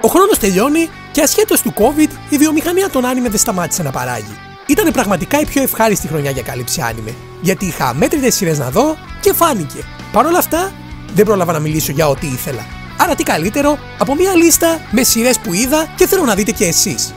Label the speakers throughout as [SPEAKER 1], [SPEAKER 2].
[SPEAKER 1] Ο χρόνος τελειώνει και ασχέτως του COVID, η βιομηχανία των άνιμε δεν σταμάτησε να παράγει. Ήταν πραγματικά η πιο ευχάριστη χρονιά για κάλυψη άνιμε, γιατί είχα αμέτρητες σειρές να δω και φάνηκε. Παρ' όλα αυτά, δεν πρόλαβα να μιλήσω για ό,τι ήθελα. Άρα τι καλύτερο από μια λίστα με σειρές που είδα και θέλω να δείτε και εσείς.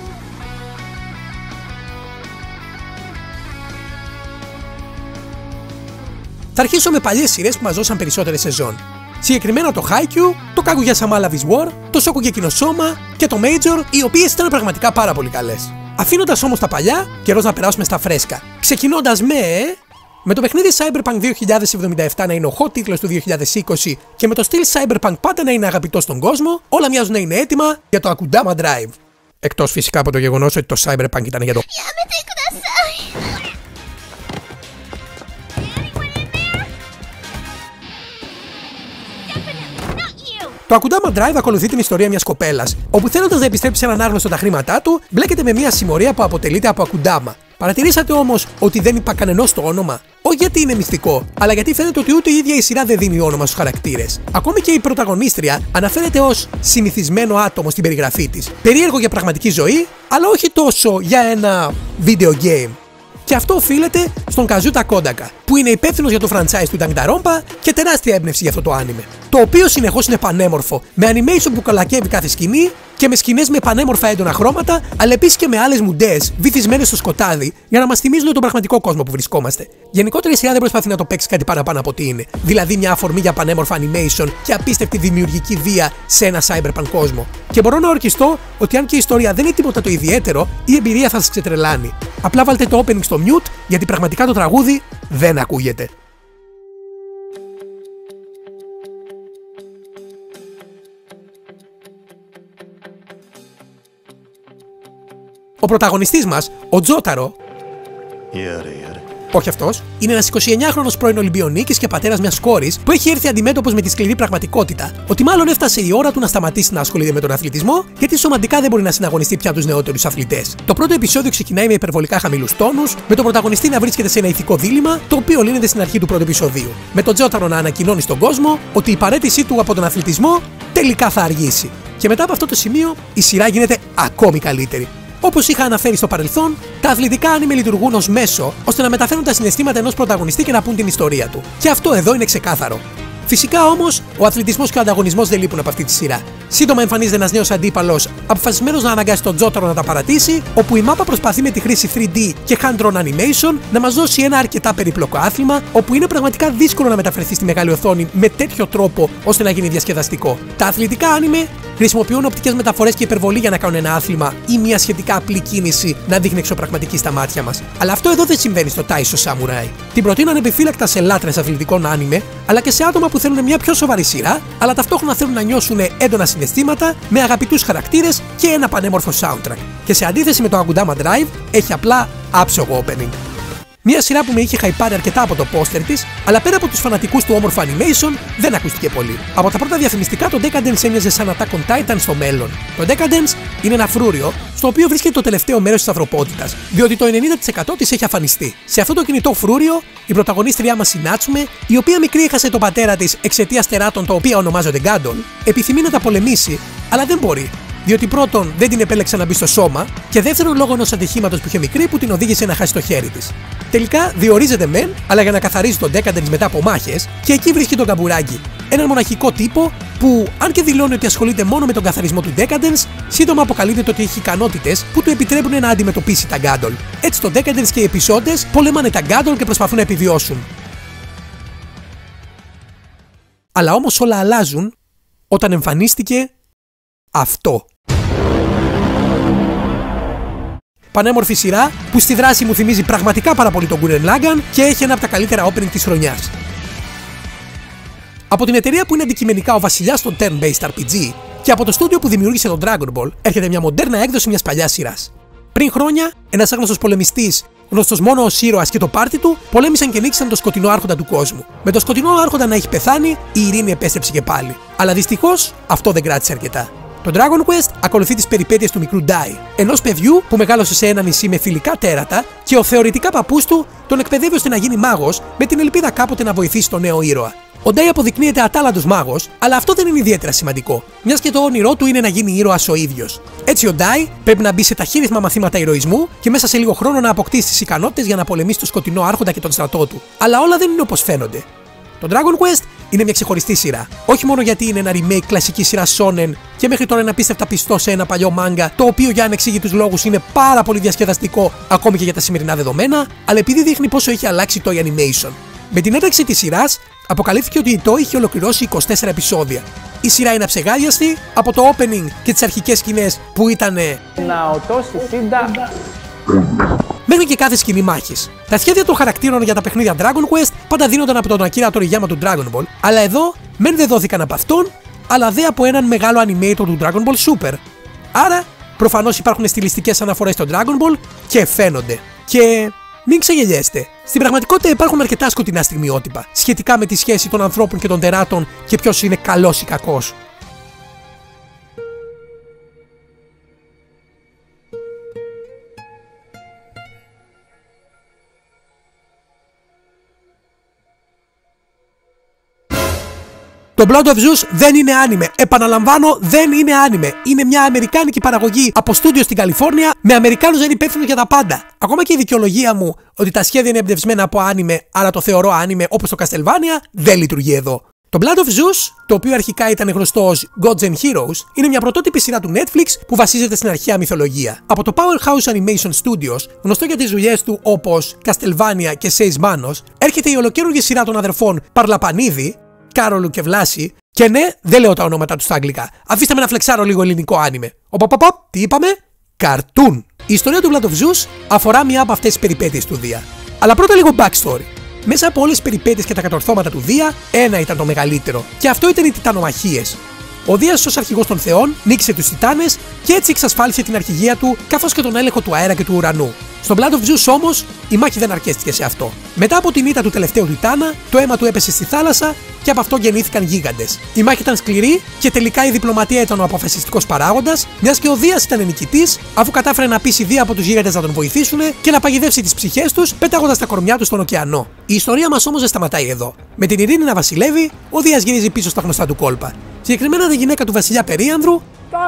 [SPEAKER 1] Θα αρχίσω με παλιές σειρές που μας δώσαν περισσότερες σεζόν. Συγκεκριμένα το Haikyuu, το Kaguya-sama Love is War, το Shokugeki no Soma και το Major, οι οποίες ήταν πραγματικά πάρα πολύ καλές. Αφήνοντας όμως τα παλιά, καιρός να περάσουμε στα φρέσκα. Ξεκινώντας με το παιχνίδι Cyberpunk 2077 να είναι ο hot τίτλος του 2020 και με το στυλ Cyberpunk πάντα να είναι αγαπητό στον κόσμο, όλα μοιάζουν να είναι έτοιμα για το Akudama Drive. Εκτός φυσικά από το γεγονός ότι το Cyberpunk ήταν για το Το Akudama Drive ακολουθεί την ιστορία μιας κοπέλας, όπου θέλοντας να επιστρέψει έναν άγνωστο τα χρήματά του, μπλέκεται με μια συμμορία που αποτελείται από Akudama. Παρατηρήσατε όμως ότι δεν είπα κανενός το όνομα? Όχι γιατί είναι μυστικό, αλλά γιατί φαίνεται ότι ούτε η ίδια η σειρά δεν δίνει όνομα στους χαρακτήρες. Ακόμη και η πρωταγωνίστρια αναφέρεται ως συνηθισμένο άτομο στην περιγραφή της. Περίεργο για πραγματική ζωή, αλλά όχι τόσο για ένα video game. Και αυτό οφείλεται στον Kazuta Kodaka, που είναι υπεύθυνος για το franchise του Danganronpa και τεράστια έμπνευση για αυτό το άνιμε. Το οποίο συνεχώς είναι πανέμορφο, με animation που καλακεύει κάθε σκηνή και με σκηνές με πανέμορφα έντονα χρώματα, αλλά επίσης και με άλλες μουντές βυθισμένες στο σκοτάδι για να μας θυμίζουν τον πραγματικό κόσμο που βρισκόμαστε. Γενικότερα η σειρά δεν προσπαθεί να το παίξει κάτι παραπάνω από ό,τι είναι, δηλαδή μια αφορμή για πανέμορφα animation και απίστευτη δημιουργική βία σε ένα cyberpunk κόσμο. Και μπορώ να ορκιστώ ότι αν και η ιστορία δεν είναι τίποτα το ιδιαίτερο, η εμπειρία θα σας ξετρελάνει. Απλά βάλτε το opening στο mute, γιατί πραγματικά το τραγούδι δεν ακούγεται. Ο πρωταγωνιστής μας, ο Τζόταρο, όχι αυτός, είναι ένας 29χρονος πρώην Ολυμπιονίκης και πατέρας μιας κόρης που έχει έρθει αντιμέτωπος με τη σκληρή πραγματικότητα ότι μάλλον έφτασε η ώρα του να σταματήσει να ασχολείται με τον αθλητισμό, γιατί σωματικά δεν μπορεί να συναγωνιστεί πια τους νεότερους αθλητές. Το πρώτο επεισόδιο ξεκινάει με υπερβολικά χαμηλούς τόνους, με τον πρωταγωνιστή να βρίσκεται σε ένα ηθικό δίλημμα, το οποίο λύνεται στην αρχή του πρώτου επεισοδίου. Με τον Τζόταρο να ανακοινώνει στον κόσμο ότι η παραίτησή του από τον αθλητισμό τελικά θα αργήσει. Και μετά από αυτό το σημείο η σειρά γίνεται ακόμη καλύτερη. Όπως είχα αναφέρει στο παρελθόν, τα αθλητικά άνιμε λειτουργούν ως μέσο ώστε να μεταφέρουν τα συναισθήματα ενός πρωταγωνιστή και να πούν την ιστορία του. Και αυτό εδώ είναι ξεκάθαρο. Φυσικά όμως, ο αθλητισμός και ο ανταγωνισμός δεν λείπουν από αυτή τη σειρά. Σύντομα εμφανίζεται ένας νέος αντίπαλος, αποφασισμένος να αναγκάσει τον Τζόταρο να τα παρατήσει, όπου η μάπα προσπαθεί με τη χρήση 3D και hand-drawn animation να μας δώσει ένα αρκετά περίπλοκο άθλημα, όπου είναι πραγματικά δύσκολο να μεταφερθεί στη μεγάλη οθόνη με τέτοιο τρόπο ώστε να γίνει διασκεδαστικό. Τα αθλητικά άνιμε χρησιμοποιούν οπτικές μεταφορές και υπερβολή για να κάνουν ένα άθλημα ή μια σχετικά απλή κίνηση να δείχνει εξωπραγματική στα μάτια μας. Αλλά αυτό εδώ δεν συμβαίνει στο Taisho Samurai. Την προτείνω ανεπιφύλακτα σε λάτρες αθλητικών άνιμε, αλλά και σε άτομα που θέλουν μια πιο σοβαρή σειρά, αλλά ταυτόχρονα θέλουν να νιώσουν έντονα συναισθήματα με αγαπητούς χαρακτήρες και ένα πανέμορφο soundtrack. Και σε αντίθεση με το Akudama Drive, έχει απλά άψογο opening. Μια σειρά που με είχε χαϊπάρει αρκετά από το πόστερ της, αλλά πέρα από τους φανατικούς του όμορφου animation, δεν ακούστηκε πολύ. Από τα πρώτα διαφημιστικά, το Decadence έμοιαζε σαν Attack on Titan στο μέλλον. Το Decadence είναι ένα φρούριο, στο οποίο βρίσκεται το τελευταίο μέρος της ανθρωπότητας, διότι το 90% της έχει αφανιστεί. Σε αυτό το κινητό φρούριο, η πρωταγωνίστριά μας η Νάτσουμε, η οποία μικρή έχασε τον πατέρα της εξαιτίας τεράτων τα οποία ονομάζονται Γκάντον, επιθυμεί να τα πολεμήσει, αλλά δεν μπορεί. Διότι πρώτον δεν την επέλεξε να μπει στο σώμα, και δεύτερον λόγω ενός ατυχήματος που είχε μικρή που την οδήγησε να χάσει το χέρι της. Τελικά διορίζεται μεν, αλλά για να καθαρίζει τον Decadence μετά από μάχες, και εκεί βρίσκει τον Καμπουράκι, έναν μοναχικό τύπο που, αν και δηλώνει ότι ασχολείται μόνο με τον καθαρισμό του Decadence, σύντομα αποκαλύπτεται ότι έχει ικανότητες που του επιτρέπουν να αντιμετωπίσει τα Γκάντολ. Έτσι το Decadence και οι επεισόδες πολέμανε τα Γκάντολ και προσπαθούν να επιβιώσουν. Αλλά όμως όλα αλλάζουν όταν εμφανίστηκε αυτό. Πανέμορφη σειρά που στη δράση μου θυμίζει πραγματικά πάρα πολύ τον Gurren Lagann και έχει ένα από τα καλύτερα opening της χρονιάς. Από την εταιρεία που είναι αντικειμενικά ο βασιλιάς των turn-based RPG και από το στούντιο που δημιούργησε τον Dragon Ball έρχεται μια μοντέρνα έκδοση μιας παλιάς σειράς. Πριν χρόνια, ένας άγνωστος πολεμιστής, γνωστός μόνο ως ήρωας και το πάρτι του, πολέμησαν και νίκησαν τον σκοτεινό άρχοντα του κόσμου. Με τον σκοτεινό άρχοντα να έχει πεθάνει, η ειρήνη επέστρεψε και πάλι. Αλλά δυστυχώς αυτό δεν κράτησε αρκετά. Το Dragon Quest ακολουθεί τις περιπέτειες του μικρού Dai, ενός παιδιού που μεγάλωσε σε ένα νησί με φιλικά τέρατα και ο θεωρητικά παππούς του τον εκπαιδεύει ώστε να γίνει μάγος με την ελπίδα κάποτε να βοηθήσει τον νέο ήρωα. Ο Ντάι αποδεικνύεται ατάλλαντος μάγος, αλλά αυτό δεν είναι ιδιαίτερα σημαντικό, μιας και το όνειρό του είναι να γίνει ήρωας ο ίδιος. Έτσι, ο Ντάι πρέπει να μπει σε ταχύρυθμα μαθήματα ηρωισμού και μέσα σε λίγο χρόνο να αποκτήσει τις ικανότητες για να πολεμήσει τον σκοτεινό άρχοντα και τον στρατό του. Αλλά όλα δεν είναι όπως φαίνονται. Το Dragon Quest είναι μια ξεχωριστή σειρά. Όχι μόνο γιατί είναι ένα remake κλασική σειρά Shonen και μέχρι τώρα είναι απίστευτα πιστό σε ένα παλιό μάγκα, το οποίο για ανεξήγητους λόγους είναι πάρα πολύ διασκεδαστικό ακόμη και για τα σημερινά δεδομένα, αλλά επειδή δείχνει πόσο έχει αλλάξει το animation. Με την ένταξη της σειράς, αποκαλύφθηκε ότι η Toei είχε ολοκληρώσει 24 επεισόδια. Η σειρά είναι αψεγάδιαστη από το opening και τις αρχικές σκηνές που ήτανε μέχρι και κάθε σκηνή μάχης. Τα σχέδια των χαρακτήρων για τα παιχνίδια Dragon Quest πάντα δίνονταν από τον Akira Toriyama του Dragon Ball, αλλά εδώ μεν δεν δόθηκαν από αυτόν, αλλά δε από έναν μεγάλο animator του Dragon Ball Super. Άρα, προφανώς υπάρχουν στιλιστικές αναφορές στο Dragon Ball και φαίνονται. Και μην ξεγελιέστε. Στην πραγματικότητα υπάρχουν αρκετά σκοτεινά στιγμιότυπα σχετικά με τη σχέση των ανθρώπων και των τεράτων και ποιος είναι καλός ή κακός. Το Blood of Zeus δεν είναι άνιμε. Επαναλαμβάνω, δεν είναι άνιμε. Είναι μια αμερικάνικη παραγωγή από στούντιο στην Καλιφόρνια με Αμερικάνους να είναι υπεύθυνοι για τα πάντα. Ακόμα και η δικαιολογία μου ότι τα σχέδια είναι εμπνευσμένα από άνιμε, άρα το θεωρώ άνιμε όπως το Castlevania, δεν λειτουργεί εδώ. Το Blood of Zeus, το οποίο αρχικά ήταν γνωστό ως Gods and Heroes, είναι μια πρωτότυπη σειρά του Netflix που βασίζεται στην αρχαία μυθολογία. Από το Powerhouse Animation Studios, γνωστό για τις δουλειές του όπως Castlevania και Seis Manos, έρχεται η ολοκαίρουργη σειρά των αδερφών Παρλαπανίδη, Κάρολου και Βλάση, και ναι, δεν λέω τα ονόματα του στα αγγλικά. Αφήστε με να φλεξάρω λίγο ελληνικό άνιμε. Τι είπαμε? Καρτούν. Η ιστορία του Blood of Zeus αφορά μια από αυτές τις περιπέτειες του Δία. Αλλά πρώτα λίγο backstory. Μέσα από όλες τις περιπέτειες και τα κατορθώματα του Δία, ένα ήταν το μεγαλύτερο, και αυτό ήταν οι Τιτανομαχίες. Ο Δίας ως αρχηγός των θεών νίκησε τους Τιτάνες και έτσι εξασφάλισε την αρχηγία του καθώς και τον έλεγχο του αέρα και του ουρανού. Στο Blood of Zeus όμως, η μάχη δεν αρκέστηκε σε αυτό. Μετά από την ήττα του τελευταίου Τιτάνα, το αίμα του έπεσε στη θάλασσα και από αυτό γεννήθηκαν γίγαντες. Η μάχη ήταν σκληρή και τελικά η διπλωματία ήταν ο αποφασιστικός παράγοντας, μιας και ο Δίας ήταν νικητής, αφού κατάφερε να πείσει δύο από τους γίγαντες να τον βοηθήσουν και να παγιδεύσει τις ψυχές τους, πετάγοντας τα κορμιά τους στον ωκεανό. Η ιστορία μας όμως δεν σταματάει εδώ. Με την ειρήνη να βασιλεύει, ο Δίας γυρίζει πίσω στα γνωστά του κόλπα. Συγκεκριμένα τη γυναίκα του βασιλιά Περίανδρου,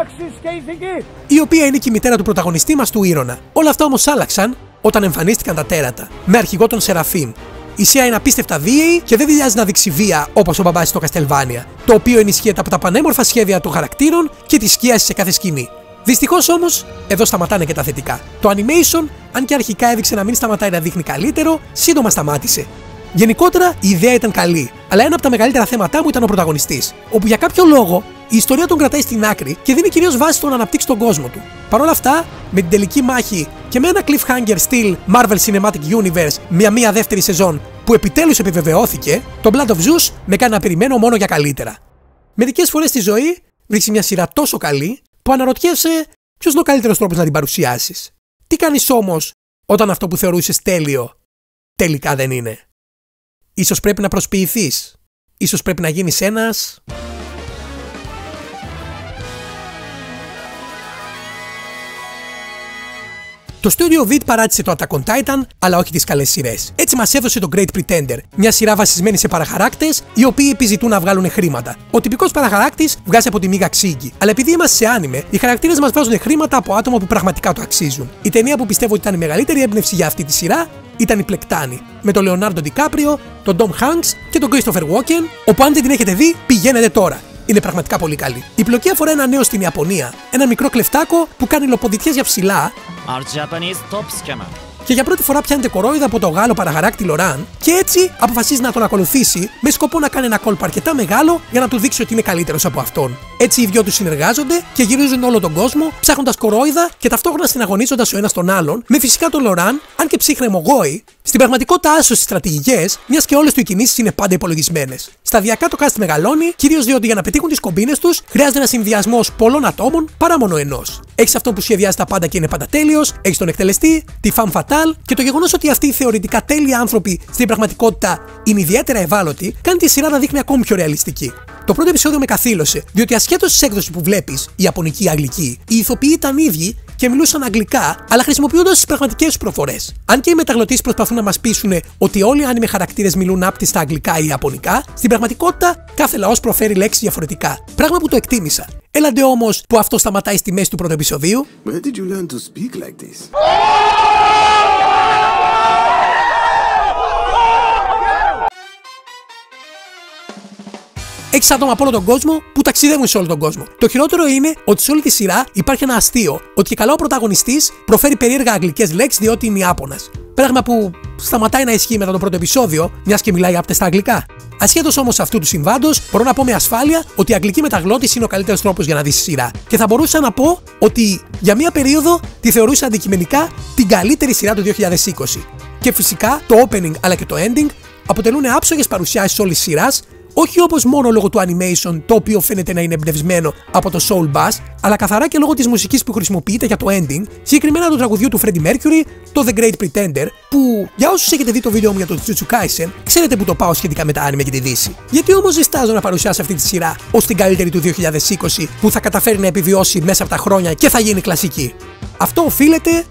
[SPEAKER 1] η οποία είναι και η μητέρα του πρωταγωνιστή μας του Ήρωνα. Όλα αυτά όμως άλλαξαν όταν εμφανίστηκαν τα τέρατα, με αρχηγό τον Σεραφείμ. Η σειρά είναι απίστευτα βίαιη και δεν δηλιάζει να δείξει βία όπως ο μπαμπάς στο Castlevania, το οποίο ενισχύεται από τα πανέμορφα σχέδια των χαρακτήρων και τη σκίαση σε κάθε σκηνή. Δυστυχώς όμως, εδώ σταματάνε και τα θετικά. Το animation, αν και αρχικά έδειξε να μην σταματάει να δείχνει καλύτερο, σύντομα σταμάτησε. Γενικότερα η ιδέα ήταν καλή, αλλά ένα από τα μεγαλύτερα θέματά μου ήταν ο πρωταγωνιστής, όπου για κάποιο λόγο η ιστορία τον κρατάει στην άκρη και δίνει κυρίως βάση στο να αναπτύξει τον κόσμο του. Παρ' όλα αυτά, με την τελική μάχη και με ένα cliffhanger στυλ Marvel Cinematic Universe με μια δεύτερη σεζόν που επιτέλους επιβεβαιώθηκε, το Blood of Zeus με κάνει να περιμένω μόνο για καλύτερα. Μερικές φορές στη ζωή βρίσκει μια σειρά τόσο καλή που αναρωτιέσαι ποιος είναι ο καλύτερος τρόπος να την παρουσιάσεις. Τι κάνεις όμως όταν αυτό που θεωρούσες τέλειο τελικά δεν είναι? Ίσως πρέπει να προσποιηθείς. Ίσως πρέπει να γίνεις ένας... Το Studio Vid παράτησε το Attack on Titan, αλλά όχι τις καλές σειρές. Έτσι μας έδωσε το Great Pretender, μια σειρά βασισμένη σε παραχαράκτες, οι οποίοι επιζητούν να βγάλουν χρήματα. Ο τυπικός παραχαράκτης βγάζει από τη μίγα ξύγκη, αλλά επειδή είμαστε σε άνιμε, οι χαρακτήρες μας βγάζουν χρήματα από άτομα που πραγματικά το αξίζουν. Η ταινία που πιστεύω ότι ήταν η μεγαλύτερη έμπνευση για αυτή τη σειρά ήταν η Πλεκτάνη, με τον Leonardo DiCaprio, τον Tom Hanks και τον Christopher Walken, όπου αν δεν την έχετε δει, πηγαίνετε τώρα. Είναι πραγματικά πολύ καλή. Η πλοκή αφορά ένα νέο στην Ιαπωνία, ένα μικρό κλεφτάκο που κάνει λοποδιτιές για ψηλά και για πρώτη φορά πιάνεται κορόιδα από τον Γάλλο παραχαράκτη Λοράν και έτσι αποφασίζει να τον ακολουθήσει με σκοπό να κάνει ένα κόλπο αρκετά μεγάλο για να του δείξει ότι είναι καλύτερος από αυτόν. Έτσι οι δυο του συνεργάζονται και γυρίζουν όλο τον κόσμο ψάχνοντας κορόιδα και ταυτόχρονα συναγωνίζοντας ο ένας τον άλλον, με φυσικά τον Λοράν, αν και ψύχρεμο γόη, στην πραγματικότητα άσο στις στρατηγικές, μιας και όλες του οι κινήσεις είναι πάντα υπολογισμένες. Σταδιακά το cast μεγαλώνει, κυρίως διότι για να πετύχουν τις κομπίνες τους χρειάζεται ένα συνδυασμός πολλών ατόμων παρά μόνο ενός. Έχεις αυτό που σχεδιάζει τα πάντα και είναι πάντα τέλειος, έχεις τον εκτελεστή, τη femme fatale και το γεγονός ότι αυτοί οι θεωρητικά τέλειοι άνθρωποι στην πραγματικότητα είναι ιδιαίτερα ευάλωτοι, κάνει τη σειρά να δείχνει ακόμη πιο ρεαλιστική. Το πρώτο επεισόδιο με καθήλωσε, διότι ασχέτως της έκδοσης που βλέπεις, η ιαπωνική ή αγγλική, οι ηθοποιοί ήταν ίδιοι και μιλούσαν αγγλικά, αλλά χρησιμοποιώντας τις πραγματικές τους προφορές. Αν και οι μεταγλωτήσεις προσπαθούν να μας πείσουν ότι όλοι οι άνιμε χαρακτήρες μιλούν άπτιστα αγγλικά ή ιαπωνικά, στην πραγματικότητα κάθε λαός προφέρει λέξεις διαφορετικά. Πράγμα που το εκτίμησα. Έλαντε όμως που αυτό σταματάει στη μέση του πρώτου επεισοδίου.
[SPEAKER 2] Where did you learn to speak like this?
[SPEAKER 1] Έχεις άτομα από όλο τον κόσμο που ταξιδεύουν σε όλο τον κόσμο. Το χειρότερο είναι ότι σε όλη τη σειρά υπάρχει ένα αστείο, ότι και καλά ο πρωταγωνιστής προφέρει περίεργα αγγλικές λέξεις διότι είναι Ιάπωνας. Πράγμα που σταματάει να ισχύει μετά το πρώτο επεισόδιο, μιας και μιλάει άπτεστα αγγλικά. Ασχέτως όμως αυτού του συμβάντος, μπορώ να πω με ασφάλεια ότι η αγγλική μεταγλώτηση είναι ο καλύτερος τρόπος για να δεις τη σειρά. Και θα μπορούσα να πω ότι για μία περίοδο τη θεωρούσα αντικειμενικά την καλύτερη σειρά του 2020. Και φυσικά το opening αλλά και το ending αποτελούν άψογες παρουσιάσεις όλης της σειράς. Όχι όπως μόνο λόγω του animation, το οποίο φαίνεται να είναι εμπνευσμένο από το Soul Bass, αλλά καθαρά και λόγω της μουσικής που χρησιμοποιείται για το ending, συγκεκριμένα του τραγουδιού του Freddie Mercury, το The Great Pretender, που για όσους έχετε δει το βίντεο μου για το Jujutsu Kaisen, ξέρετε που το πάω σχετικά με τα anime και τη Δύση. Γιατί όμως ζητάζω να παρουσιάσω αυτή τη σειρά ως την καλύτερη του 2020 που θα καταφέρει να επιβιώσει μέσα από τα χρόνια και θα γίνει κλασική? Αυτό οφείλεται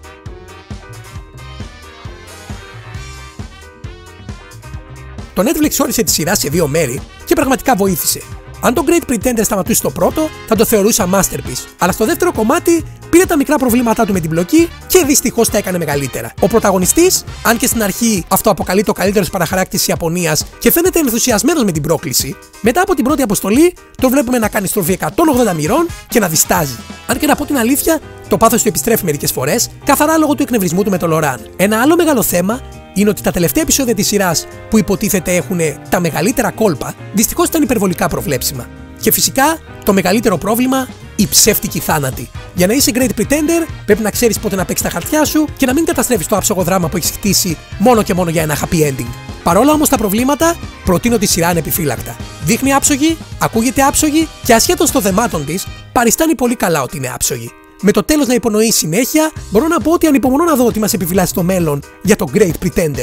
[SPEAKER 1] Το Netflix όρισε τη σειρά σε δύο μέρη και πραγματικά βοήθησε. Αν το Great Pretender σταματούσε στο πρώτο, θα το θεωρούσα masterpiece. Αλλά στο δεύτερο κομμάτι πήρε τα μικρά προβλήματά του με την πλοκή και δυστυχώς τα έκανε μεγαλύτερα. Ο πρωταγωνιστής, αν και στην αρχή αυτό αποκαλείται ο καλύτερος παραχαράκτης της Ιαπωνίας και φαίνεται ενθουσιασμένος με την πρόκληση, μετά από την πρώτη αποστολή το βλέπουμε να κάνει στροφή 180 μοιρών και να διστάζει. Αν και να πω την αλήθεια, το πάθος του επιστρέφει μερικές φορές, καθαρά λόγω του εκνευρισμού του με τον Λοράν. Ένα άλλο μεγάλο θέμα είναι ότι τα τελευταία επεισόδια της σειράς που υποτίθεται έχουν τα μεγαλύτερα κόλπα, δυστυχώς ήταν υπερβολικά προβλέψιμα. Και φυσικά το μεγαλύτερο πρόβλημα, οι ψεύτικοι θάνατοι. Για να είσαι Great Pretender, πρέπει να ξέρεις πότε να παίξεις τα χαρτιά σου και να μην καταστρέφεις το άψογο δράμα που έχεις χτίσει μόνο και μόνο για ένα happy ending. Παρόλα όμως τα προβλήματα, προτείνω τη σειρά ανεπιφύλακτα. Δείχνει άψογη, ακούγεται άψογη και ασχέτως των θεμάτων της, παριστάνει πολύ καλά ότι είναι άψογη. Με το τέλος να υπονοεί συνέχεια, μπορώ να πω ότι ανυπομονώ να δω τι μας επιφυλάσσει στο μέλλον για το Great Pretender.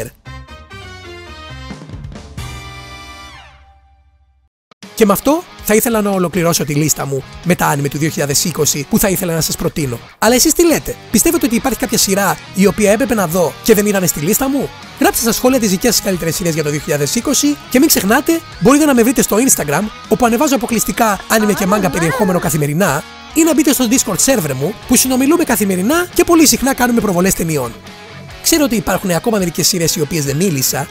[SPEAKER 1] Και με αυτό θα ήθελα να ολοκληρώσω τη λίστα μου με τα anime του 2020 που θα ήθελα να σας προτείνω. Αλλά εσείς τι λέτε? Πιστεύετε ότι υπάρχει κάποια σειρά η οποία έπρεπε να δω και δεν ήταν στη λίστα μου? Γράψτε στα σχόλια τις δικές σας καλύτερες σειρές για το 2020 και μην ξεχνάτε, μπορείτε να με βρείτε στο Instagram, όπου ανεβάζω αποκλειστικά anime και manga περιεχόμενο καθημερινά, ή να μπείτε στο Discord server μου που συνομιλούμε καθημερινά και πολύ συχνά κάνουμε προβολές ταινιών. Ξέρω ότι υπάρχουν ακόμα μερικές σειρές οι οποίες δεν μίλησα,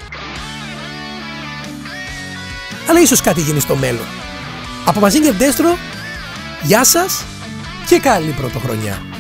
[SPEAKER 1] αλλά ίσως κάτι γίνει στο μέλλον. Από Mazinger Destro, γεια σας και καλή πρωτοχρονιά!